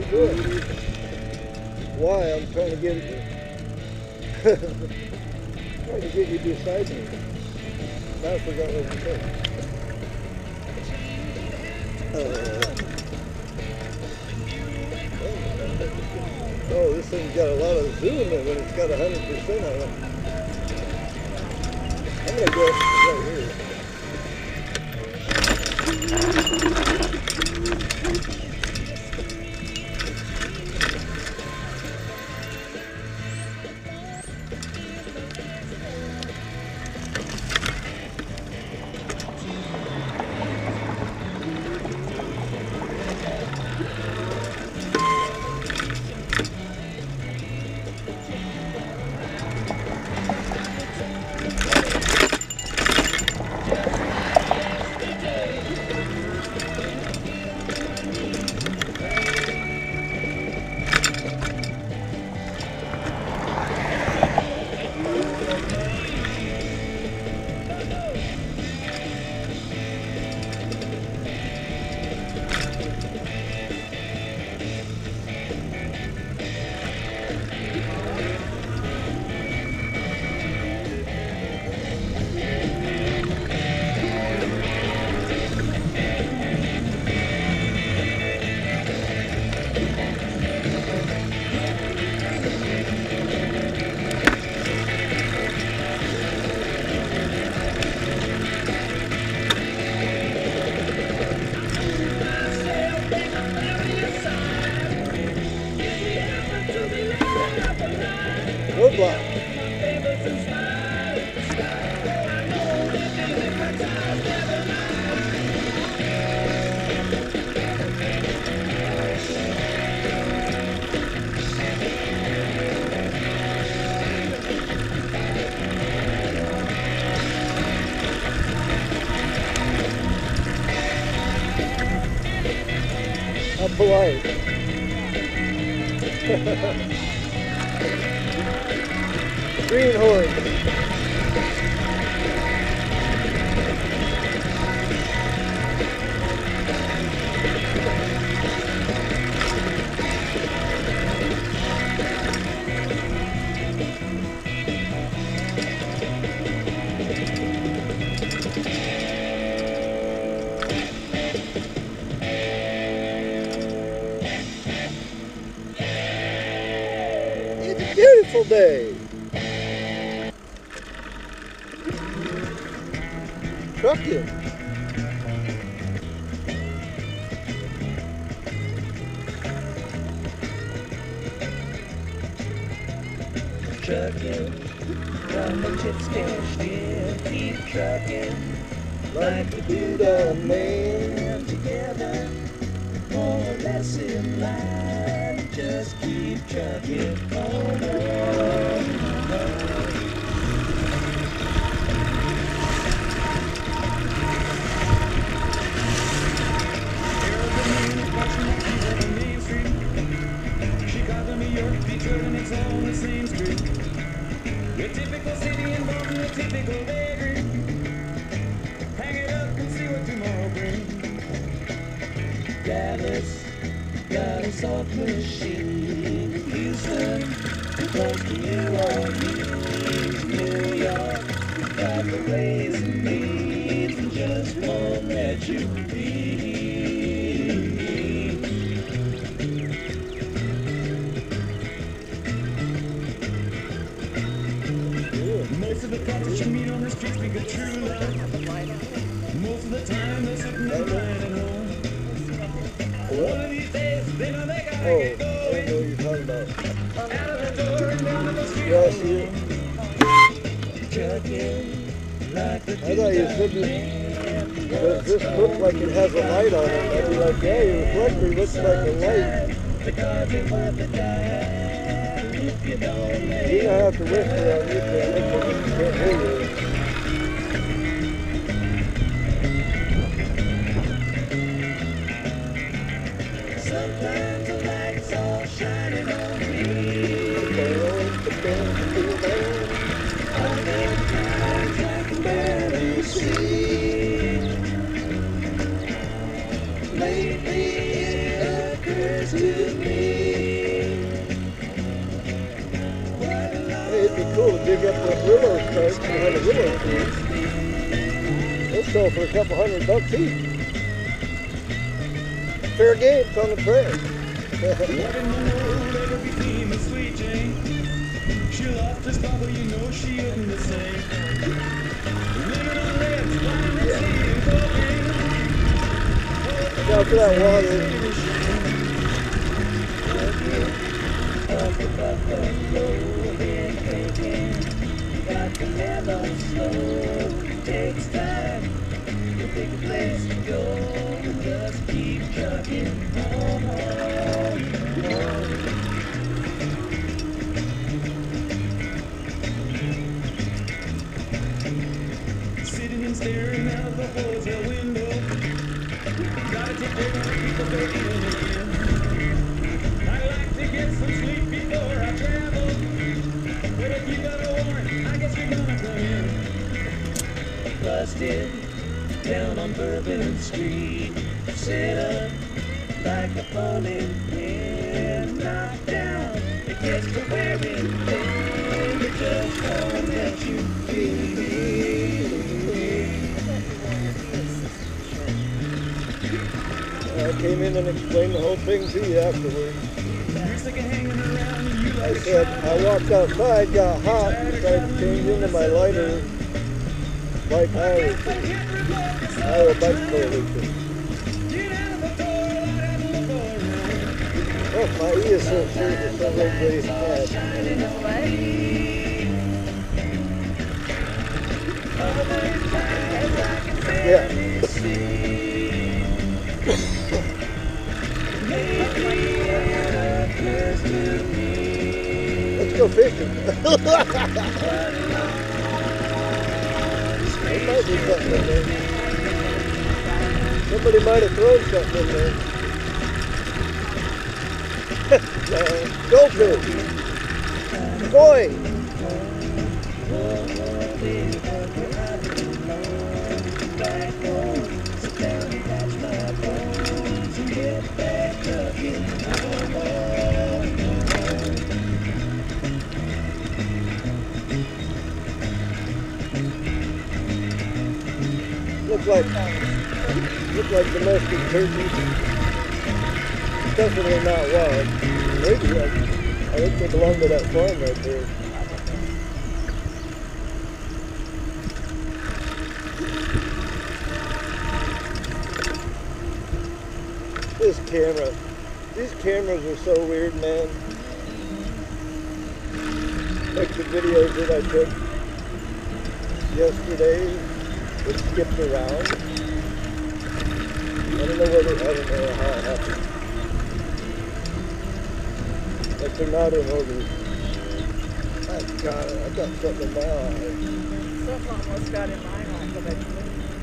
doing? Why? I'm trying to get it. Trying to get you beside me. Now I forgot what to say. Oh, this thing's got a lot of zoom in it when it's got 100% on it. I'm going to go right here. Roadblock. How polite. Greenhorn. It's a beautiful day. Trucking. Trucking, from the tip stand still, keep trucking, like a good old man together, more or less in line, just keep trucking on. Detroit and it's all the same street. Your typical city involved in a typical daydream. Hang it up and see what tomorrow brings. Dallas, got a soft machine. Houston, close to New Orleans. New York, got the ways and means and just won't let you be. Most of the cops that you meet on the streets speak of true love. Most of the time they're sitting there crying at home. One of these days they know they gotta get going. I don't know what you're talking about. Out of the door and down to the street. Y'all see it? Trucking like the I thought you said does this look like it has a light on it? I'd be like, yeah, your reflector looks like a light. Because it was the time if you don't make You're gonna have to whisper on you can't hear you. Sometimes the lights all shining on me. Other times I can barely see. Lately it occurs to me Trike behind a little one. They'll sell for a couple $100 each. Fair game, it's on the trail. She'll off to stop, but you know she isn't the same. Living on legs, flying at sea and cocaine. Look out for that water. Up above the floor, head aching. Got to never slow. Takes time to pick a place to go. Just keep trucking on. Sitting and staring out the hotel window. Gotta take care of people baby in again. I like to get some sleep before I travel. But if you got a warrant, I guess you're gonna come in. Busted down on Bourbon Street. Set up like a falling pin. Knocked down, it gets to wearing thin. It just won't let you be. I came in and explained the whole thing to you afterwards. I said, I walked outside, got hot, decided to change into my lighter bike Irish. Iowa Bike Coalition. Oh, my ESO shirt is so everybody had. Yeah. Let's go fishing. There might be something in there. Somebody might have thrown something in there. Goldfish. Koi. Look like domestic turkeys. Definitely not wild. Maybe I think they belong to that farm right there. This camera. These cameras are so weird, man. Like the videos that I took yesterday, it skipped around. I don't know how it happened. Like they're not in order. I got something in my eye. Something almost got in my eye, but I didn't.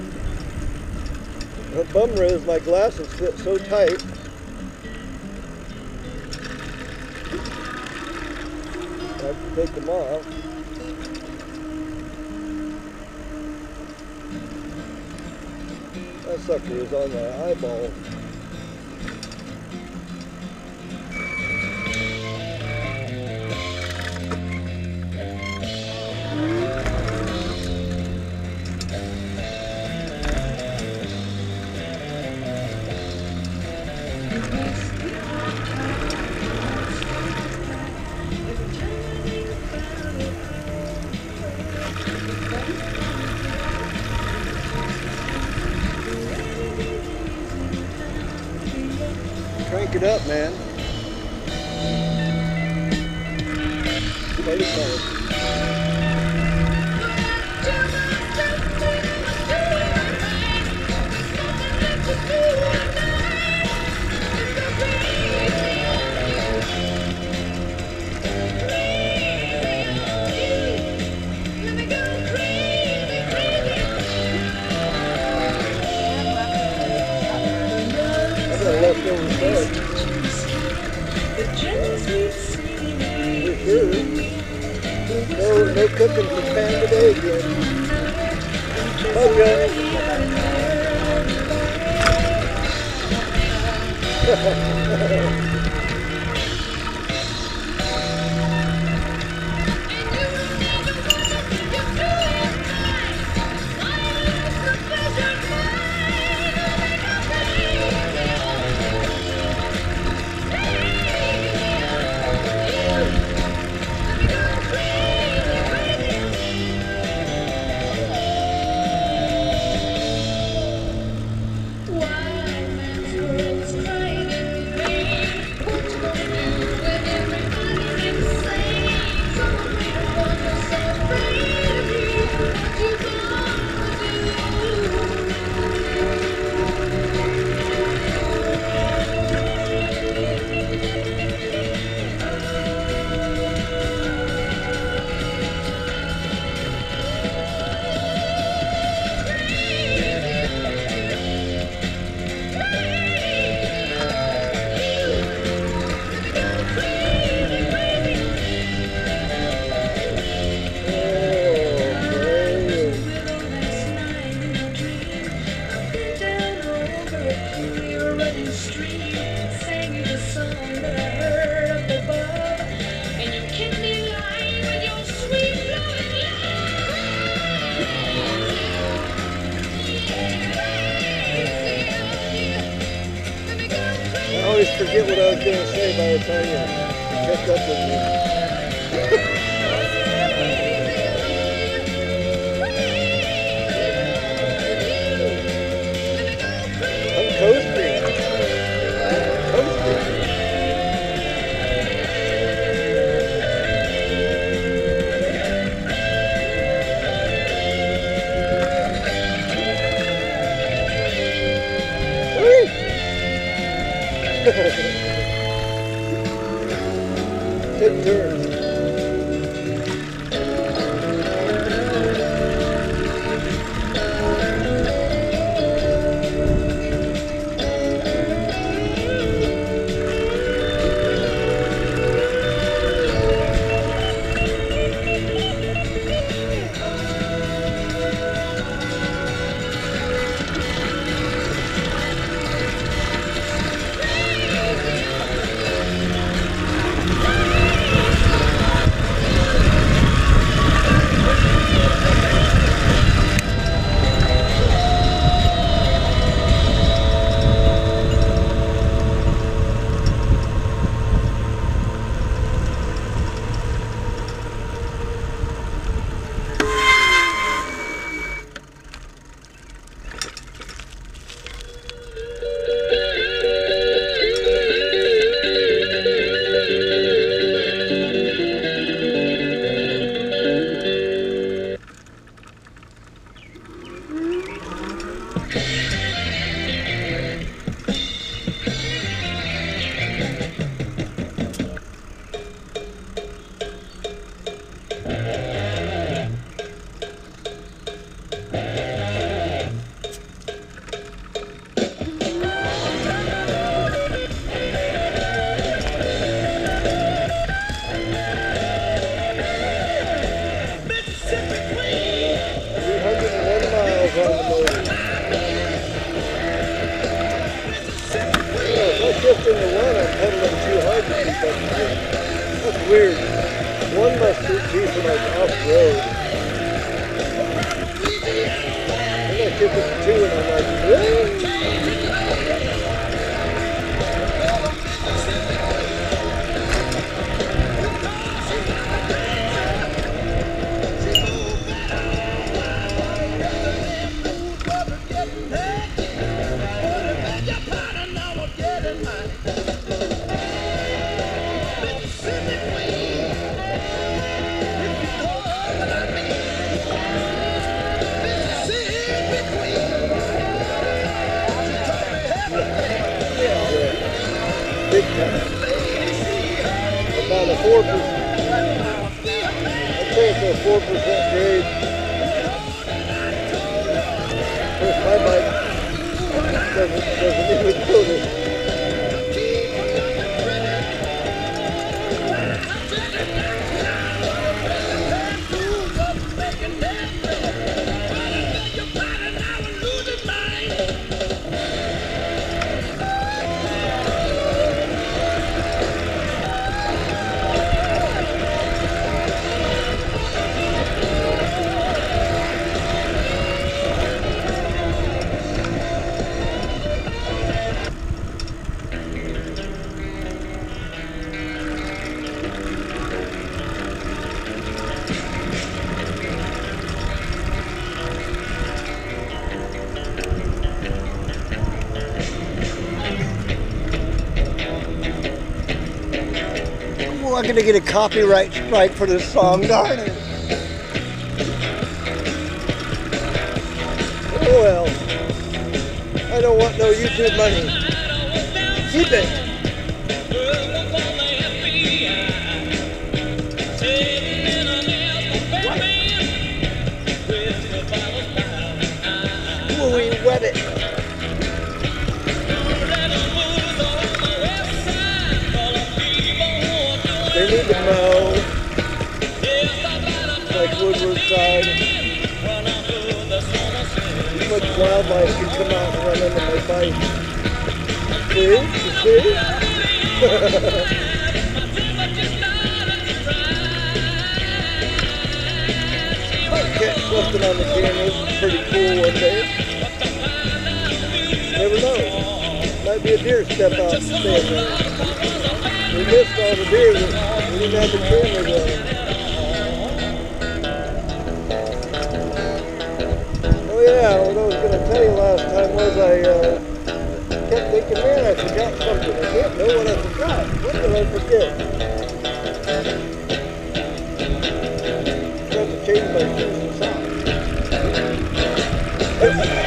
The bummer is my glasses fit so tight. I have to take them off. That sucker is on my eyeball. Crank it up, man. Party time. No cooking for Pan today again. Okay. always forget what I was going to say by the time you catch up with me. I'm coasting. Coasting. Take turns. Just in the one, I'm pedaling too hard to keep up with it. That's weird. One must be for like off-road. And I kick it to two and I'm like, really? Big time. About a 4%. I'd say it's a 4% grade. Of course, my bike doesn't even notice. I'm going to get a copyright strike for this song, darn it. Oh well. I don't want no YouTube money. Keep it. Ooh, we wet it. They need to mow, like Woodward side. Too much wildlife can come out and run into my bike. See? You see? Might catch something on the camera. Pretty cool one day. Never know. Might might be a deer step out and stand there. We missed all the deer, but we didn't have the cameras running. Oh yeah, what I was going to tell you last time was I kept thinking, man, I forgot something. I can't know what I forgot. What did I forget? I tried to change my shoes and socks.